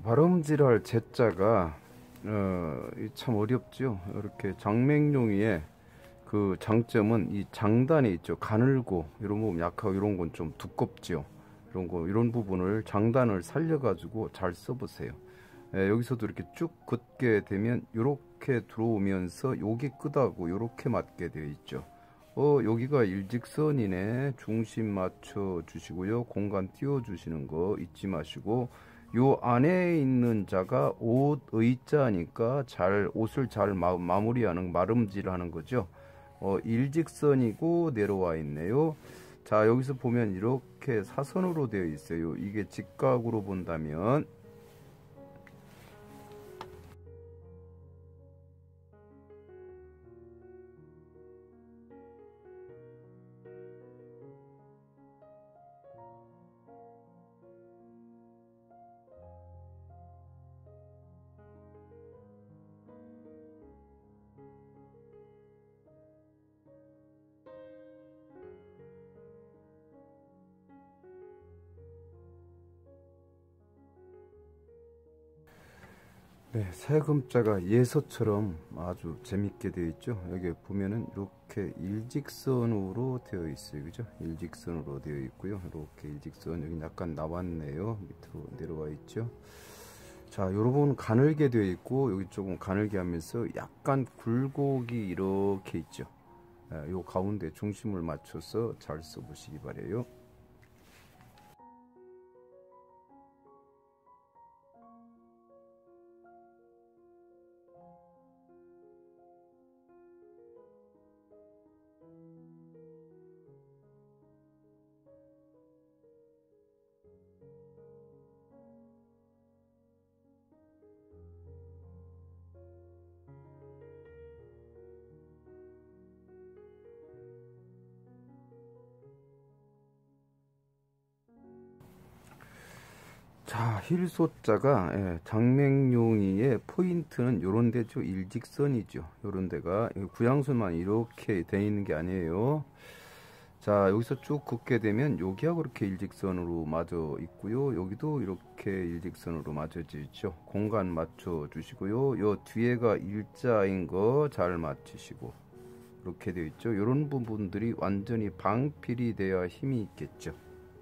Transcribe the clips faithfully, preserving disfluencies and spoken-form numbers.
발음질할 제자가 어, 참 어렵죠. 이렇게 장맹용이의 그 장점은 이 장단이 있죠. 가늘고 이런 부분 약하고 이런 건 좀 두껍죠. 이런 거 이런 부분을 장단을 살려가지고 잘 써보세요. 예, 여기서도 이렇게 쭉 긋게 되면 이렇게 들어오면서 여기 끄다고 이렇게 맞게 되어 있죠. 어 여기가 일직선이네. 중심 맞춰 주시고요. 공간 띄워 주시는 거 잊지 마시고, 요 안에 있는 자가 옷 의자니까 잘 옷을 잘 마, 마무리하는 마름질 하는 거죠. 어 일직선이고 내려와 있네요. 자, 여기서 보면 이렇게 사선으로 되어 있어요. 이게 직각으로 본다면 네, 세금자가 예서처럼 아주 재밌게 되어 있죠. 여기 보면은 이렇게 일직선으로 되어 있어요. 그죠? 일직선으로 되어 있고요. 이렇게 일직선, 여기 약간 나왔네요. 밑으로 내려와 있죠. 자, 요런 가늘게 되어 있고, 여기 조금 가늘게 하면서 약간 굴곡이 이렇게 있죠. 요 가운데 중심을 맞춰서 잘 써보시기 바래요. 자, 힐소자가 예, 장맹용이의 포인트는 요런 데죠. 일직선이죠. 요런 데가 구양수만 이렇게 돼 있는 게 아니에요. 자, 여기서 쭉 긋게 되면 여기하고 이렇게 일직선으로 맞아 있고요. 여기도 이렇게 일직선으로 맞춰져 있죠. 공간 맞춰 주시고요. 요 뒤에가 일자인 거 잘 맞추시고 이렇게 되어 있죠. 요런 부분들이 완전히 방필이 돼야 힘이 있겠죠.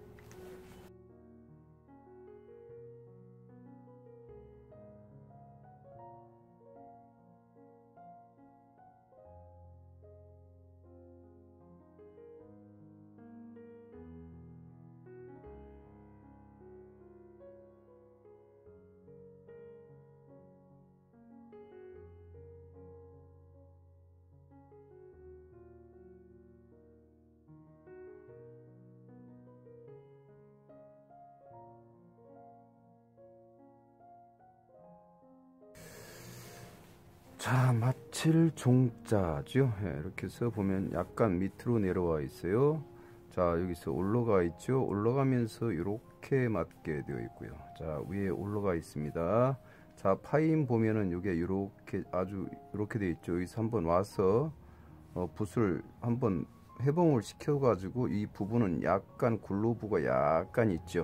자, 마칠 종자죠. 예, 이렇게 해서 보면 약간 밑으로 내려와 있어요. 자, 여기서 올라가 있죠. 올라가면서 이렇게 맞게 되어 있고요. 자, 위에 올라가 있습니다. 자, 파인 보면은 이게 이렇게 아주 이렇게 되어 있죠. 여기서 한번 와서 어, 붓을 한번 해봉을 시켜 가지고 이 부분은 약간 글로브가 약간 있죠.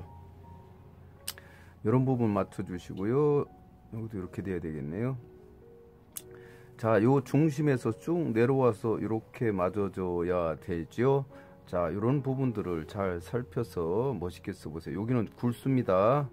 이런 부분 맞춰 주시고요. 여기도 이렇게 돼야 되겠네요. 자, 요 중심에서 쭉 내려와서 이렇게 맞아줘야 되죠. 자, 이런 부분들을 잘 살펴서 멋있게 써보세요. 여기는 굵습니다.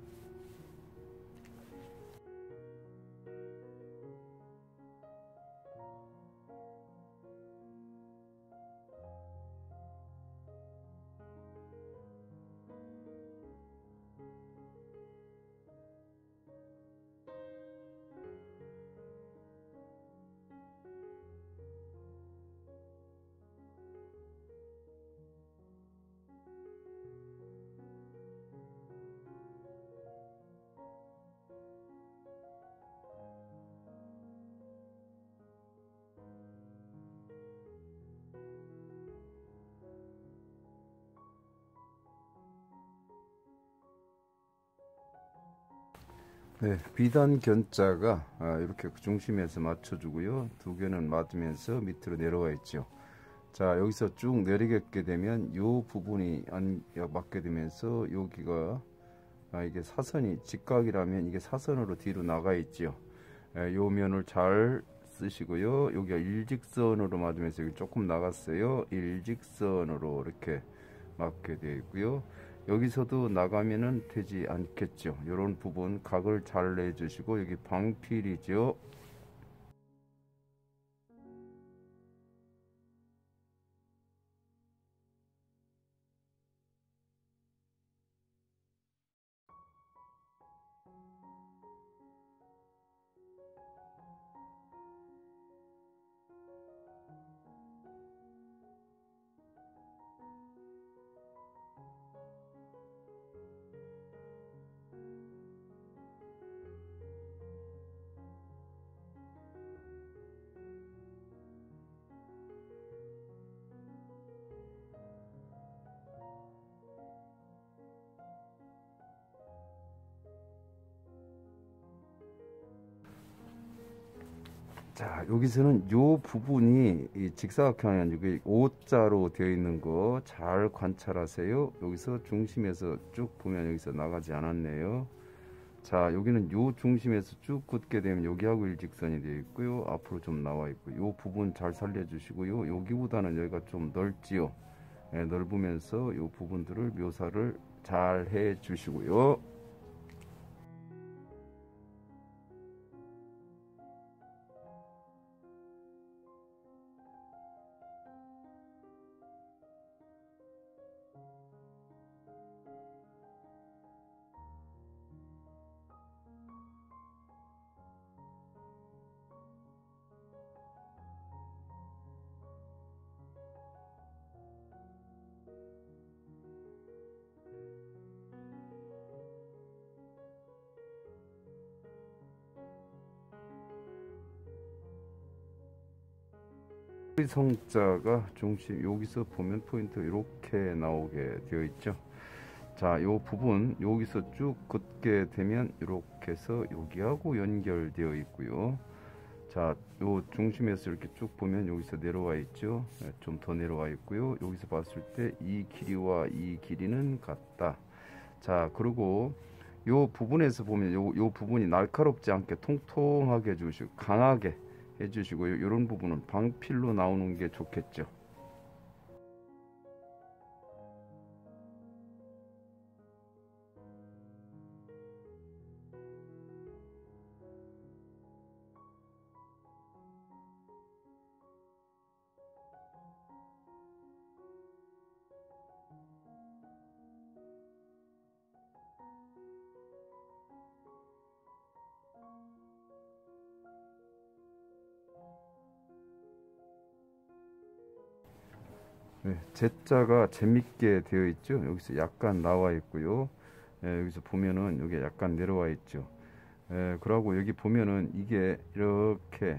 네, 비단 견자가 아, 이렇게 중심에서 맞춰주고요. 두 개는 맞으면서 밑으로 내려와 있죠. 자, 여기서 쭉 내리게 되면 이 부분이 안 맞게 되면서 여기가 아, 이게 사선이 직각이라면 이게 사선으로 뒤로 나가 있지요. 예, 요 면을 잘 쓰시고요. 여기가 일직선으로 맞으면서 여기 조금 나갔어요. 일직선으로 이렇게 맞게 되어 있고요. 여기서도 나가면은 되지 않겠죠. 이런 부분 각을 잘 내주시고, 여기 방필이죠. 자, 여기서는 요 부분이 이 직사각형이 아니고 오자로 되어 있는 거 잘 관찰하세요. 여기서 중심에서 쭉 보면 여기서 나가지 않았네요. 자, 여기는 요 중심에서 쭉 긋게 되면 여기하고 일직선이 되어 있고요. 앞으로 좀 나와 있고, 요 부분 잘 살려주시고요. 여기보다는 여기가 좀 넓지요. 네, 넓으면서 요 부분들을 묘사를 잘 해 주시고요. 성자가 중심, 여기서 보면 포인트 이렇게 나오게 되어 있죠. 자, 요 부분 여기서 쭉 긋게 되면 이렇게 해서 여기하고 연결되어 있고요. 자, 요 중심에서 이렇게 쭉 보면 여기서 내려와 있죠. 좀 더 내려와 있고요. 여기서 봤을 때 이 길이와 이 길이는 같다. 자, 그리고 요 부분에서 보면 요, 요 부분이 날카롭지 않게 통통하게 해주시고 강하게 해주시고요. 이런 부분은 방필로 나오는 게 좋겠죠. 네, Z자가 재밌게 되어 있죠. 여기서 약간 나와 있고요. 예, 여기서 보면은 여기 약간 내려와 있죠. 예, 그러고 여기 보면은 이게 이렇게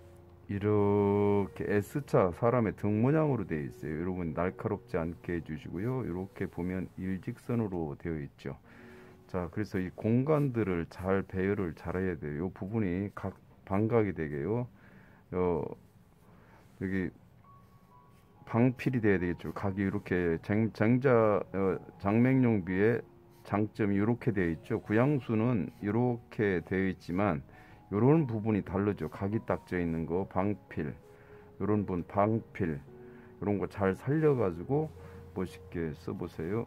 이렇게 S자 사람의 등 모양으로 되어 있어요. 여러분 날카롭지 않게 해주시고요. 이렇게 보면 일직선으로 되어 있죠. 자, 그래서 이 공간들을 잘 배열을 잘 해야 돼요. 이 부분이 각 반각이 되게요. 어, 여기 방필이 돼야 되겠죠. 각이 이렇게 쟁, 쟁자 어, 장맹용비의 장점이 이렇게 되어 있죠. 구양수는 이렇게 되어 있지만 이런 부분이 다르죠. 각이 딱져 있는 거 방필, 이런 부분 방필, 이런 거 잘 살려가지고 멋있게 써보세요.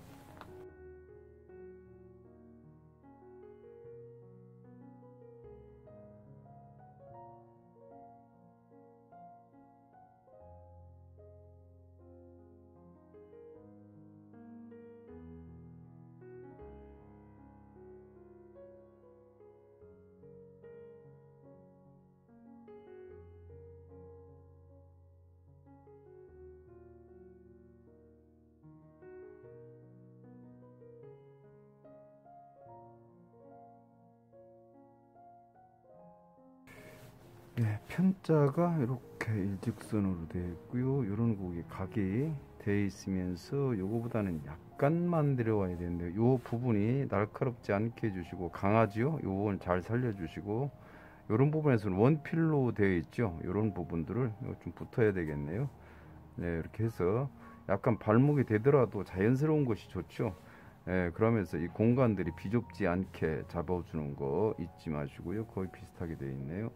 네, 편자가 이렇게 일직선으로 되어 있고요. 이런 곡이 각이 되어 있으면서 요거보다는 약간만 내려와야 되는데 요 부분이 날카롭지 않게 해주시고 강하지요. 요건 잘 살려주시고 이런 부분에서는 원필로 되어 있죠. 이런 부분들을 좀 붙어야 되겠네요. 네, 이렇게 해서 약간 발목이 되더라도 자연스러운 것이 좋죠. 예, 그러면서 이 공간들이 비좁지 않게 잡아주는 거 잊지 마시고요. 거의 비슷하게 되어 있네요.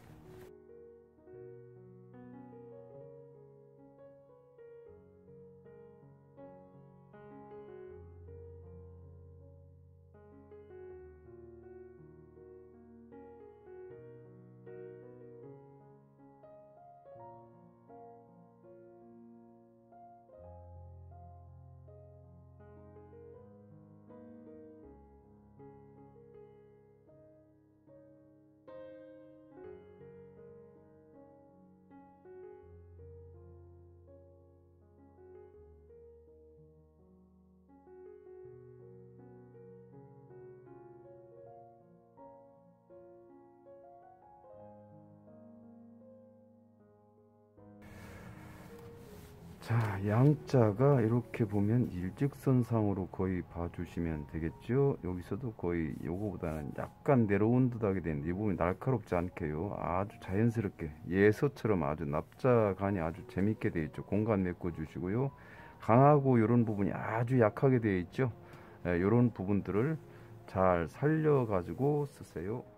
자, 양자가 이렇게 보면 일직선상으로 거의 봐주시면 되겠죠. 여기서도 거의 요거보다는 약간 내려온 듯하게 되는데 이 부분이 날카롭지 않게요. 아주 자연스럽게 예서처럼 아주 납작하니 아주 재밌게 되어 있죠. 공간 메꿔주시고요. 강하고 이런 부분이 아주 약하게 되어 있죠. 예, 이런 부분들을 잘 살려 가지고 쓰세요.